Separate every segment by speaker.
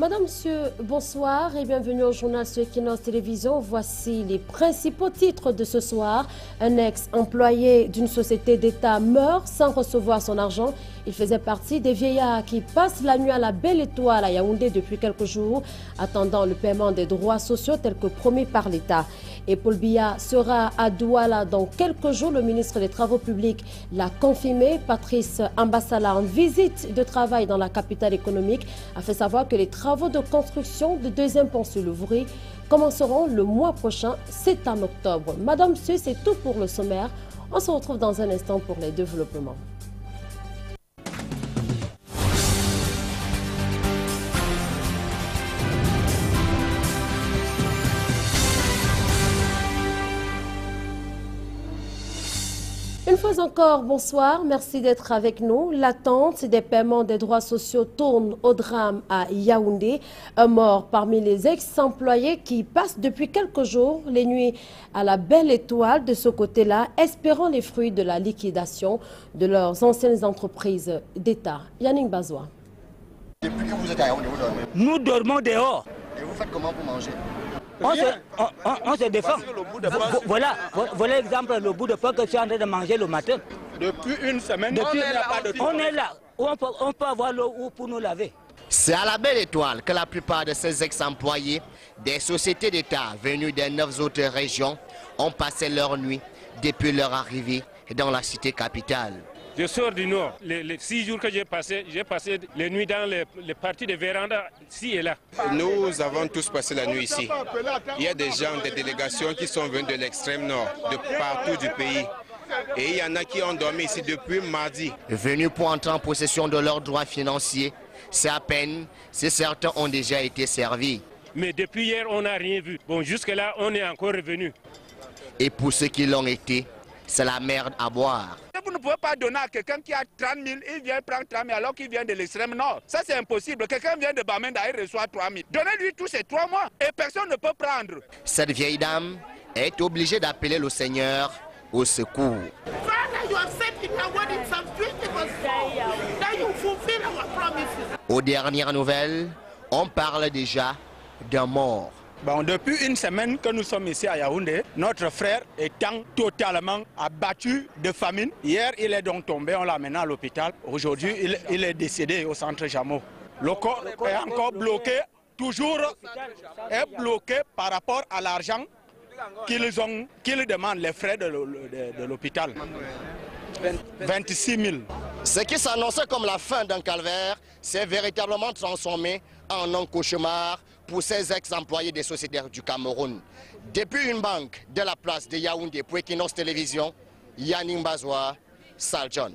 Speaker 1: Madame, Monsieur, bonsoir et bienvenue au journal sur Equinox Télévision. Voici les principaux titres de ce soir. Un ex-employé d'une société d'État meurt sans recevoir son argent. Il faisait partie des vieillards qui passent la nuit à la Belle Étoile à Yaoundé depuis quelques jours, attendant le paiement des droits sociaux tels que promis par l'État. Et Paul Biya sera à Douala dans quelques jours. Le ministre des Travaux publics l'a confirmé. Patrice Ambassala, en visite de travail dans la capitale économique, a fait savoir que les travaux de construction du deuxième pont sur le Vouri commenceront le mois prochain, c'est en octobre. Madame, Monsieur, c'est tout pour le sommaire. On se retrouve dans un instant pour les développements. Une fois encore, bonsoir, merci d'être avec nous. L'attente des paiements des droits sociaux tourne au drame à Yaoundé. Un mort parmi les ex-employés qui passent depuis quelques jours les nuits à la Belle Étoile de ce côté-là, espérant les fruits de la liquidation de leurs anciennes entreprises d'État. Yannick Bazoua.
Speaker 2: Depuis que vous êtes à Yaoundé, vous dormez?
Speaker 3: Nous dormons dehors.
Speaker 2: Et vous faites comment pour manger?
Speaker 3: On se défend. Voilà l'exemple, le bout de pain que je suis en train de manger le matin.
Speaker 4: Depuis une semaine,
Speaker 3: on est là. On peut avoir l'eau pour nous laver.
Speaker 2: C'est à la Belle Étoile que la plupart de ces ex-employés des sociétés d'État venus des 9 autres régions ont passé leur nuit depuis leur arrivée dans la cité capitale.
Speaker 4: Je sors du Nord. Les 6 jours que j'ai passé les nuits dans les parties de véranda, ci et là.
Speaker 5: Nous avons tous passé la nuit ici. Il y a des gens, des délégations qui sont venus de l'extrême nord, de partout du pays. Et il y en a qui ont dormi ici depuis mardi.
Speaker 2: Venus pour entrer en possession de leurs droits financiers, c'est à peine si certains ont déjà été servis.
Speaker 4: Mais depuis hier, on n'a rien vu. Bon, jusque-là, on est encore revenu.
Speaker 2: Et pour ceux qui l'ont été, c'est la merde à boire.
Speaker 6: Vous ne pouvez pas donner à quelqu'un qui a 30 000, il vient prendre 30 000 alors qu'il vient de l'extrême nord. Ça c'est impossible. Quelqu'un vient de Bamenda, il reçoit 3 000. Donnez-lui tous ces 3 mois et personne ne peut prendre.
Speaker 2: Cette vieille dame est obligée d'appeler le Seigneur au secours. Aux dernières nouvelles, on parle déjà d'un mort.
Speaker 6: Bon, depuis une semaine que nous sommes ici à Yaoundé, notre frère étant totalement abattu de famine. Hier, il est donc tombé, on l'a amené à l'hôpital. Aujourd'hui, il est décédé au centre Jameau. Le corps est encore bloqué, toujours est bloqué par rapport à l'argent qu'ils demandent, les frais de l'hôpital. 26 000.
Speaker 2: Ce qui s'annonçait comme la fin d'un calvaire s'est véritablement transformé en un cauchemar pour ces ex-employés des sociétés du Cameroun. Depuis une banque de la place de Yaoundé pour Equinox Télévision, Yannick Bazoua, Saljon.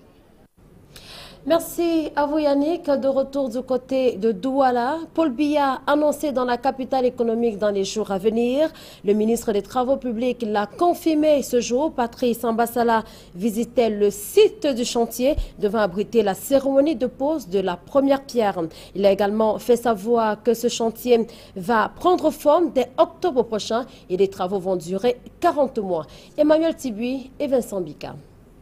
Speaker 1: Merci à vous Yannick. De retour du côté de Douala, Paul Biya annoncé dans la capitale économique dans les jours à venir. Le ministre des Travaux publics l'a confirmé ce jour. Patrice Ambassala visitait le site du chantier devant abriter la cérémonie de pose de la première pierre. Il a également fait savoir que ce chantier va prendre forme dès octobre prochain et les travaux vont durer 40 mois. Emmanuel Tibui et Vincent Bika.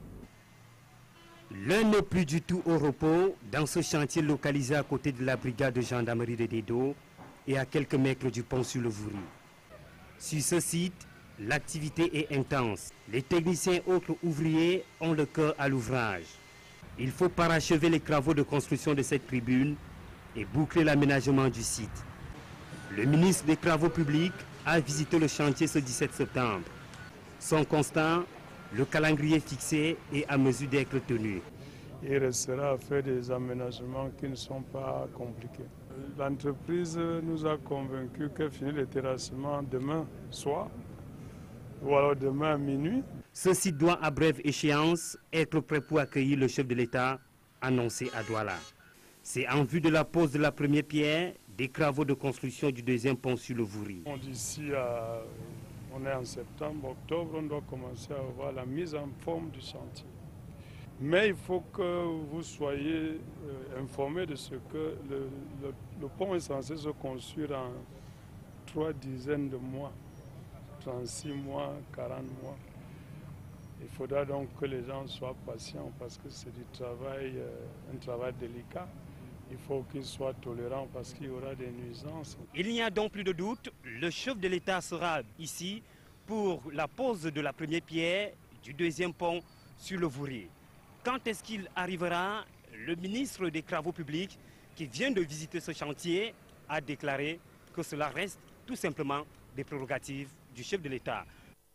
Speaker 7: L'un n'est plus du tout au repos dans ce chantier localisé à côté de la brigade de gendarmerie de Dedo et à quelques mètres du pont sur le Vouri. Sur ce site, l'activité est intense. Les techniciens et autres ouvriers ont le cœur à l'ouvrage. Il faut parachever les travaux de construction de cette tribune et boucler l'aménagement du site. Le ministre des Travaux publics a visité le chantier ce 17 septembre. Son constat, le calendrier fixé est à mesure d'être tenu.
Speaker 8: Il restera à faire des aménagements qui ne sont pas compliqués. L'entreprise nous a convaincus qu'elle finit le terrassement demain soir ou alors demain à minuit.
Speaker 7: Ce site doit à brève échéance être prêt pour accueillir le chef de l'État annoncé à Douala. C'est en vue de la pose de la première pierre des travaux de construction du deuxième pont sur le Vouri.
Speaker 8: On est en septembre, octobre, on doit commencer à voir la mise en forme du chantier. Mais il faut que vous soyez informés de ce que le pont est censé se construire en 3 dizaines de mois, 36 mois, 40 mois. Il faudra donc que les gens soient patients parce que c'est du travail, un travail délicat. il faut qu'ils soient tolérants parce qu'il y aura des nuisances.
Speaker 7: Il n'y a donc plus de doute, le chef de l'État sera ici pour la pose de la première pierre du deuxième pont sur le Vourier. Quand est-ce qu'il arrivera? Le ministre des Travaux publics qui vient de visiter ce chantier a déclaré que cela reste tout simplement des prérogatives du chef de l'État.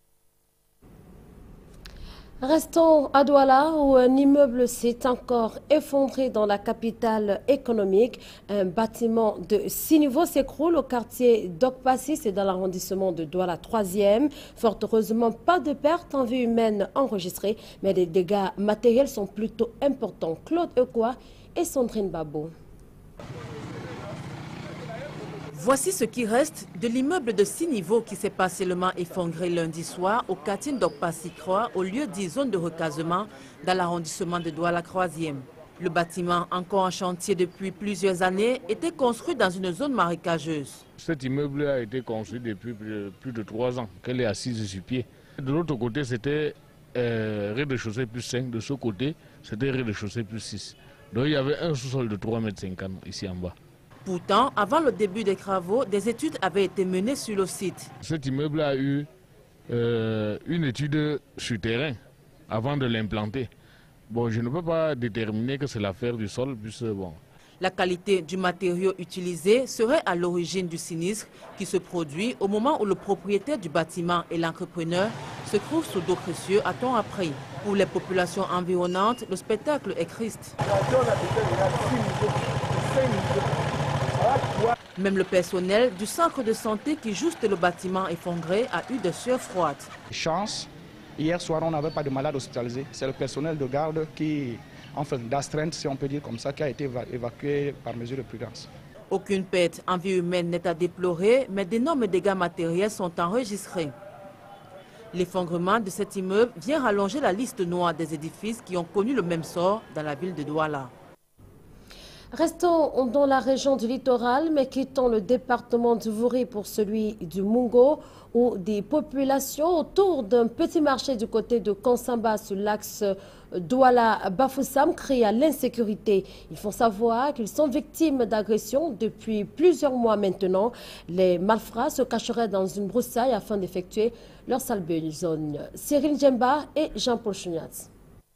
Speaker 1: Restons à Douala où un immeuble s'est encore effondré dans la capitale économique. Un bâtiment de 6 niveaux s'écroule au quartier d'Okpassi, c'est dans l'arrondissement de Douala 3e. Fort heureusement, pas de pertes en vie humaine enregistrées, mais les dégâts matériels sont plutôt importants. Claude Ekwa et Sandrine Babo.
Speaker 9: Voici ce qui reste de l'immeuble de 6 niveaux qui s'est partiellement effondré lundi soir au quartier d'Okpassi 3, au lieu dit zone de recasement dans l'arrondissement de Douala 3e. Le bâtiment, encore en chantier depuis plusieurs années, était construit dans une zone marécageuse.
Speaker 10: Cet immeuble a été construit depuis plus de 3 ans, qu'elle est assise sur pied. De l'autre côté, c'était rez-de-chaussée plus 5. De ce côté, c'était rez-de-chaussée plus 6. Donc il y avait un sous-sol de 3,50 m ici en bas.
Speaker 9: Pourtant, avant le début des travaux, des études avaient été menées sur le site.
Speaker 10: Cet immeuble a eu une étude sur terrain avant de l'implanter. Bon, je ne peux pas déterminer que c'est l'affaire du sol, puisque bon.
Speaker 9: La qualité du matériau utilisé serait à l'origine du sinistre qui se produit au moment où le propriétaire du bâtiment et l'entrepreneur se trouvent sous d'eau précieux, a-t-on appris. Pour les populations environnantes, le spectacle est triste. Même le personnel du centre de santé qui juste le bâtiment effondré a eu des sueurs froides.
Speaker 6: Chance, hier soir on n'avait pas de malade hospitalisé. C'est le personnel de garde qui, enfin d'astreinte si on peut dire comme ça, qui a été évacué par mesure de prudence.
Speaker 9: Aucune perte en vie humaine n'est à déplorer, mais d'énormes dégâts matériels sont enregistrés. L'effondrement de cet immeuble vient rallonger la liste noire des édifices qui ont connu le même sort dans la ville de Douala.
Speaker 1: Restons dans la région du littoral, mais quittons le département du Vouri pour celui du Mungo, où des populations autour d'un petit marché du côté de Konsamba sur l'axe Douala-Bafoussam crient à l'insécurité. Ils font savoir qu'ils sont victimes d'agressions depuis plusieurs mois maintenant. Les malfrats se cacheraient dans une broussaille afin d'effectuer leur sale besogne. Cyril Djemba et Jean-Paul Chouniatz.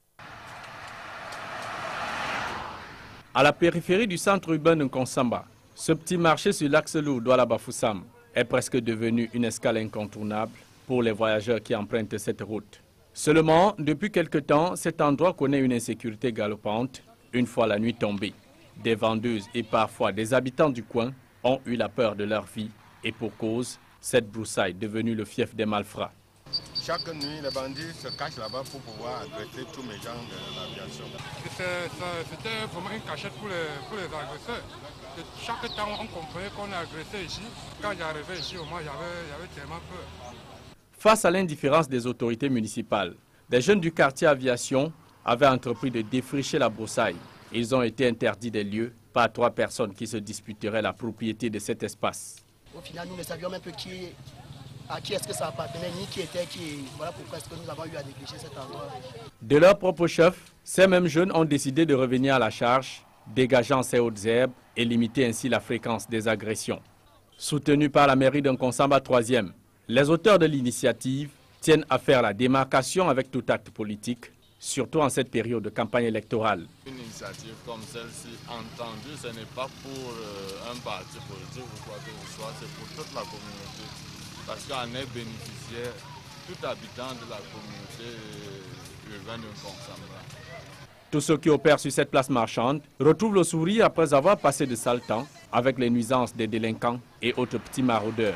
Speaker 11: À la périphérie du centre urbain de Konsamba, ce petit marché sur l'axe lourd Douala-Bafoussam est presque devenu une escale incontournable pour les voyageurs qui empruntent cette route. Seulement, depuis quelque temps, cet endroit connaît une insécurité galopante une fois la nuit tombée. Des vendeuses et parfois des habitants du coin ont eu la peur de leur vie et pour cause, cette broussaille devenue le fief des malfrats.
Speaker 12: Chaque nuit, les bandits se cachent là-bas pour pouvoir agresser tous les gens de l'aviation.
Speaker 13: C'était vraiment une cachette pour les agresseurs. Chaque temps, on comprenait qu'on est agressé ici. Quand j'arrivais ici, au moins, j'avais tellement peur.
Speaker 11: Face à l'indifférence des autorités municipales, des jeunes du quartier Aviation avaient entrepris de défricher la broussaille. Ils ont été interdits des lieux par 3 personnes qui se disputeraient la propriété de cet espace.
Speaker 14: Au final, nous ne savions même pas à qui est-ce que ça appartenait, ni qui était qui. Voilà pourquoi est-ce que nous avons eu à négliger cet endroit.
Speaker 11: De leur propre chef, ces mêmes jeunes ont décidé de revenir à la charge, dégageant ces hautes herbes et limiter ainsi la fréquence des agressions. Soutenus par la mairie d'un Konsamba 3e, les auteurs de l'initiative tiennent à faire la démarcation avec tout acte politique, surtout en cette période de campagne électorale.
Speaker 12: Une initiative comme celle-ci, entendue, ce n'est pas pour un parti politique ou quoi que ce soit, c'est pour toute la communauté. Parce qu'en est bénéficiaire tout habitant de la communauté urbaine de Konsamba.
Speaker 11: Tous ceux qui opèrent sur cette place marchande retrouvent le sourire après avoir passé de sales temps avec les nuisances des délinquants et autres petits maraudeurs.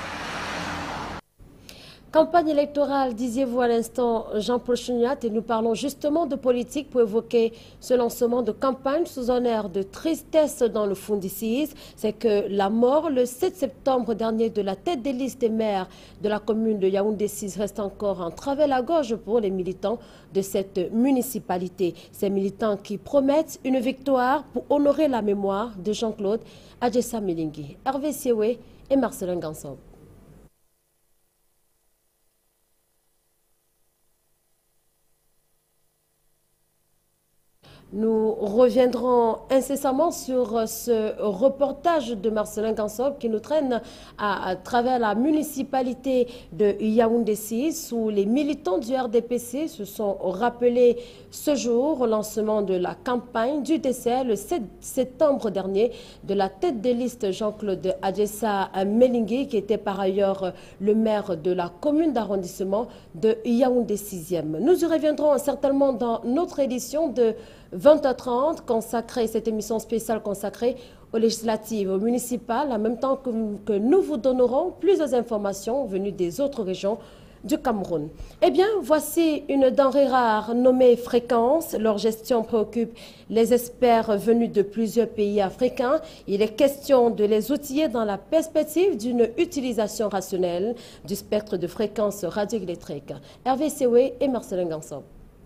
Speaker 1: Campagne électorale, disiez-vous à l'instant, Jean-Paul Chouniat, et nous parlons justement de politique pour évoquer ce lancement de campagne sous un air de tristesse dans le fond d'ici. C'est que la mort le 7 septembre dernier de la tête des listes des maires de la commune de Yaoundé 6 reste encore un travers à gorge pour les militants de cette municipalité. Ces militants qui promettent une victoire pour honorer la mémoire de Jean-Claude Adjessa Milingui, Hervé Siewe et Marcelin Gansob. Nous reviendrons incessamment sur ce reportage de Marcelin Gansob qui nous traîne à travers la municipalité de Yaoundé 6 où les militants du RDPC se sont rappelés ce jour au lancement de la campagne du décès le 7 septembre dernier de la tête de liste Jean-Claude Adjessa Melingui qui était par ailleurs le maire de la commune d'arrondissement de Yaoundé 6e. Nous y reviendrons certainement dans notre édition de 20h30, consacrée, cette émission spéciale consacrée aux législatives, aux municipales, en même temps que nous vous donnerons plusieurs informations venues des autres régions du Cameroun. Eh bien, voici une denrée rare nommée fréquence. Leur gestion préoccupe les experts venus de plusieurs pays africains. Il est question de les outiller dans la perspective d'une utilisation rationnelle du spectre de fréquences radioélectriques. Hervé Sewe et Marcelin Gansob.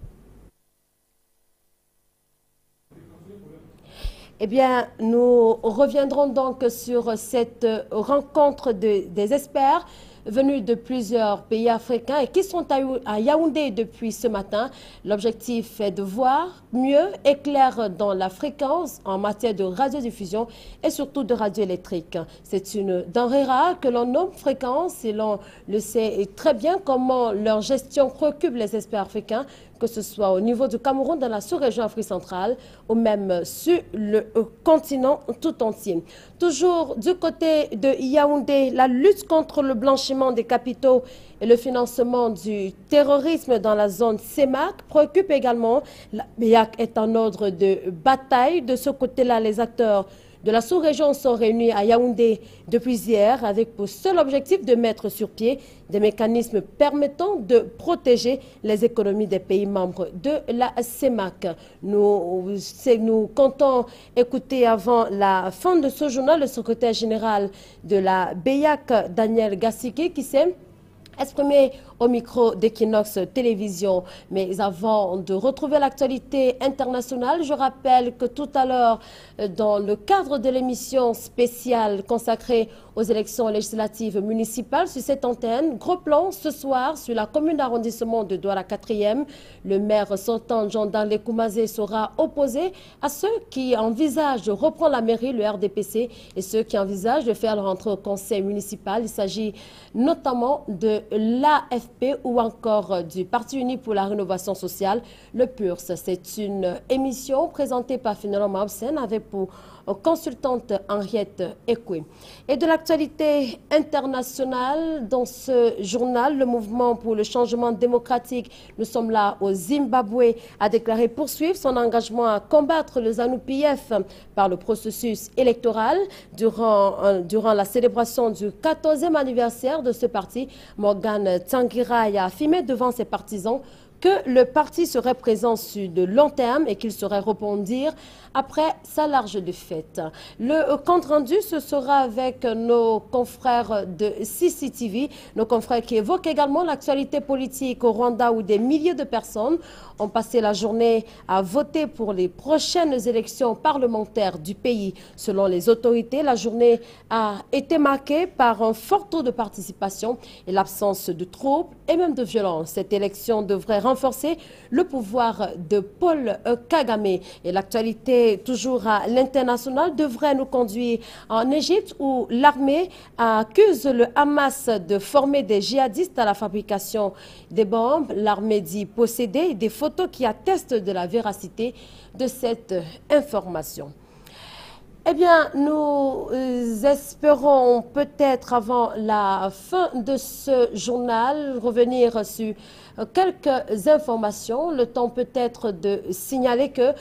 Speaker 1: Eh bien, nous reviendrons donc sur cette rencontre des experts venus de plusieurs pays africains et qui sont à Yaoundé depuis ce matin. L'objectif est de voir mieux et clair dans la fréquence en matière de radiodiffusion et surtout de radioélectrique. C'est une denrée rare que l'on nomme fréquence et l'on le sait très bien comment leur gestion préoccupe les experts africains, que ce soit au niveau du Cameroun, dans la sous-région Afrique centrale ou même sur le continent tout entier. Toujours du côté de Yaoundé, la lutte contre le blanchiment des capitaux et le financement du terrorisme dans la zone CEMAC préoccupe également. La BEAC est en ordre de bataille. De ce côté-là, les acteurs de la sous-région sont réunis à Yaoundé depuis hier avec pour seul objectif de mettre sur pied des mécanismes permettant de protéger les économies des pays membres de la CEMAC. Nous comptons écouter avant la fin de ce journal le secrétaire général de la BEAC, Daniel Gassiki, qui s'est exprimé au micro d'Equinox Télévision. Mais avant de retrouver l'actualité internationale, je rappelle que tout à l'heure, dans le cadre de l'émission spéciale consacrée aux élections législatives municipales sur cette antenne, gros plan ce soir sur la commune d'arrondissement de Douala 4e. Le maire sortant Jean-Darlé Koumasé sera opposé à ceux qui envisagent de reprendre la mairie, le RDPC, et ceux qui envisagent de faire leur entrée au conseil municipal. Il s'agit notamment de l'AFP ou encore du Parti uni pour la rénovation sociale, le PURS. C'est une émission présentée par Finalo Mabsen avec pour consultante Henriette Ekwe. Et de l'actualité internationale, dans ce journal, le mouvement pour le changement démocratique, nous sommes là au Zimbabwe, a déclaré poursuivre son engagement à combattre le ZANU-PF par le processus électoral. Durant la célébration du 14e anniversaire de ce parti, Morgan Tsvangirai a affirmé devant ses partisans que le parti serait présent sur de long terme et qu'il saurait rebondir après sa large défaite. Le compte rendu, ce sera avec nos confrères de CCTV, nos confrères qui évoquent également l'actualité politique au Rwanda où des milliers de personnes ont passé la journée à voter pour les prochaines élections parlementaires du pays. Selon les autorités, la journée a été marquée par un fort taux de participation et l'absence de troubles et même de violence. Cette élection devrait renforcer le pouvoir de Paul Kagame. Et l'actualité, toujours à l'international, devrait nous conduire en Égypte où l'armée accuse le Hamas de former des djihadistes à la fabrication des bombes. L'armée dit posséder des photos qui attestent de la véracité de cette information. Eh bien, nous espérons peut-être avant la fin de ce journal revenir sur quelques informations. Le temps peut-être de signaler que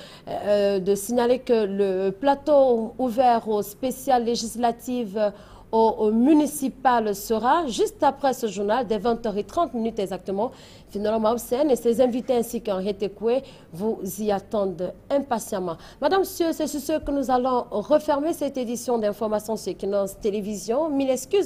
Speaker 1: le plateau ouvert aux spéciales législatives au municipal sera juste après ce journal, dès 20h30 exactement. Finalement, Mabsen et ses invités ainsi qu'Henriette Ekwe vous y attendent impatiemment. Madame, monsieur, c'est sur ce que nous allons refermer cette édition d'information sur Equinox Télévision. Mille excuses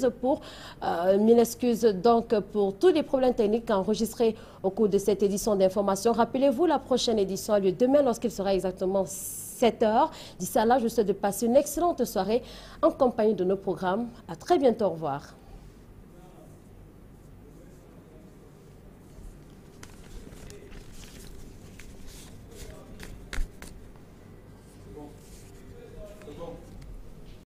Speaker 1: donc pour tous les problèmes techniques enregistrés au cours de cette édition d'information. Rappelez-vous, la prochaine édition a lieu demain lorsqu'il sera exactement 7h. D'ici là, je vous souhaite de passer une excellente soirée en compagnie de nos programmes. À très bientôt. Au revoir.